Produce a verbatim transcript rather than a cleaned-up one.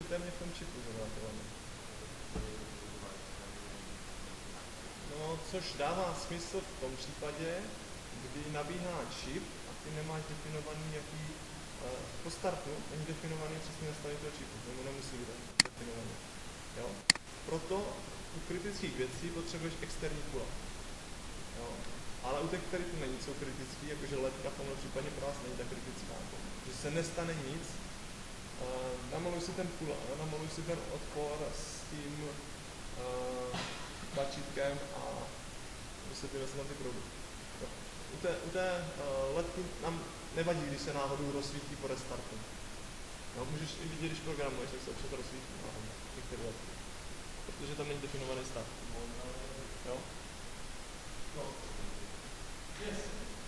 interně v tom čipu zavrátované. No, což dává smysl v tom případě, kdy nabíhá čip a ty nemáš definovaný jaký, uh, po startu není definovaný přesně nastavení toho čipu, tomu nemusí být definovaný. Jo? Proto u kritických věcí potřebuješ externí pula. Jo? Ale u těch, které tu není, jsou kritický, jakože ledka v tomhle případě pro vás není tak kritická. Že se nestane nic, uh, namaluj si ten pula, namaluj si ten odpor s tím uh, tlačítkem a vysvětlíme se tam ty proudy. U té, u té uh, ledky nám nevadí, když se náhodou rozsvítí po restartu. No, můžeš i vidět, když programuješ, jak se občas rozsvítí náhodou některé ledky. Protože tam není definovaný stav. Jo? No. Yes.